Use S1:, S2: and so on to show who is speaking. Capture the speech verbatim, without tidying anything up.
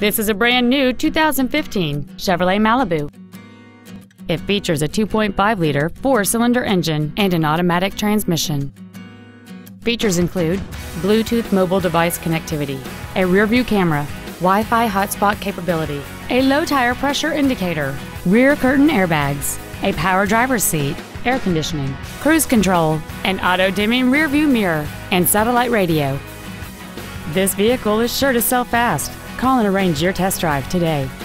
S1: This is a brand new two thousand fifteen Chevrolet Malibu. It features a two point five liter four-cylinder engine and an automatic transmission. Features include Bluetooth mobile device connectivity, a rear-view camera, Wi-Fi hotspot capability, a low tire pressure indicator, rear curtain airbags, a power driver's seat, air conditioning, cruise control, an auto-dimming rear-view mirror, and satellite radio. This vehicle is sure to sell fast. Call and arrange your test drive today.